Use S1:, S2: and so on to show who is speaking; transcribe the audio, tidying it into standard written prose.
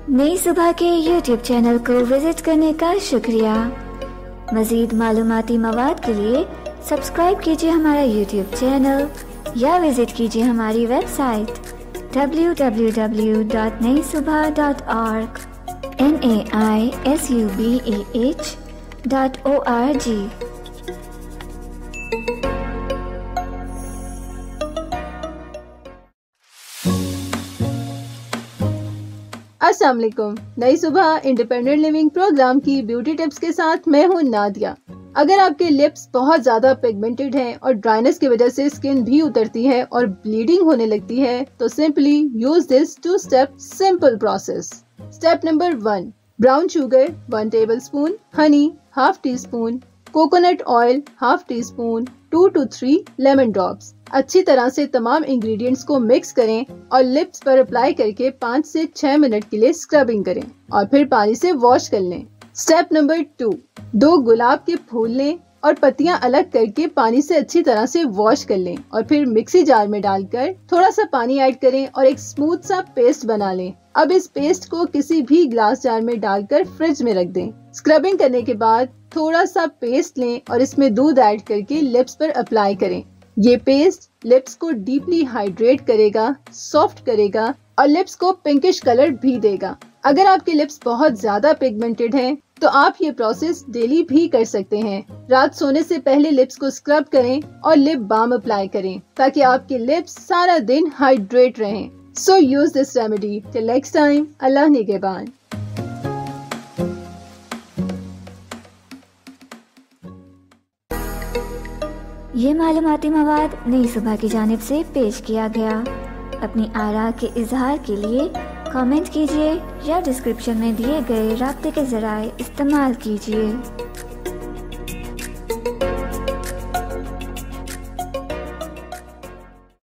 S1: नई सुबह के YouTube चैनल को विजिट करने का शुक्रिया। मज़ीद मालूमाती मवाद के लिए सब्सक्राइब कीजिए हमारा YouTube चैनल या विजिट कीजिए हमारी वेबसाइट www.naisubah.org naisubah.org।
S2: अस्सलाम वालेकुम। नई सुबह इंडिपेंडेंट लिविंग प्रोग्राम की ब्यूटी टिप्स के साथ मैं हूं नादिया। अगर आपके लिप्स बहुत ज्यादा पिगमेंटेड हैं और ड्राइनेस की वजह से स्किन भी उतरती है और ब्लीडिंग होने लगती है तो simply use this 2 step simple process. Step number 1, brown sugar 1 tablespoon, honey half teaspoon, coconut oil half teaspoon, 2 to 3 lemon drops. अच्छी तरह से तमाम इंग्रेडिएंट्स को मिक्स करें और लिप्स पर अप्लाई करके 5 से 6 मिनट के लिए स्क्रबिंग करें और फिर पानी से वॉश कर लें। स्टेप नंबर 2, 2 गुलाब के फूल लें और पत्तियां अलग करके पानी से अच्छी तरह से वॉश कर लें और फिर मिक्सी जार में डालकर थोड़ा सा पानी ऐड करें और एक स्मूथ सा पेस्ट बना लें। अब इस पेस्ट को किसी भी ग्लास जार में डालकर फ्रिज में रख दें। स्क्रबिंग करने के बाद थोड़ा सा पेस्ट लें और इसमें दूध ऐड करके लिप्स पर अप्लाई करें। ये पेस्ट लिप्स को डीपली हाइड्रेट करेगा, सॉफ्ट करेगा और लिप्स को पिंकिश कलर भी देगा। अगर आपके लिप्स बहुत ज्यादा पिगमेंटेड हैं, तो आप ये प्रोसेस डेली भी कर सकते हैं। रात सोने से पहले लिप्स को स्क्रब करें और लिप बाम अप्लाई करें ताकि आपके लिप्स सारा दिन हाइड्रेट रहें। So use this remedy. Till next time, अल्लाह निगहबान।
S1: ये मालूमाती मवाद नई सुबह की जानिब से पेश किया गया। अपनी आरा के इजहार के लिए कमेंट कीजिए या डिस्क्रिप्शन में दिए गए राब्ते के ज़राए इस्तेमाल कीजिए।